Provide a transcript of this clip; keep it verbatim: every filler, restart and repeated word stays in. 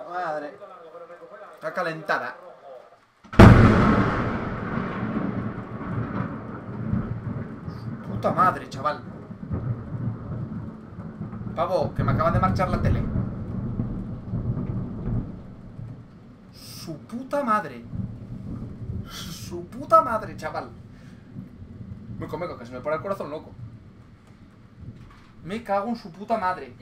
madre. Está calentada. Puta madre, chaval. Pavo, que me acaba de marchar la tele. Su puta madre. Su puta madre, chaval. Me come, que se me pone el corazón loco. Me cago en su puta madre.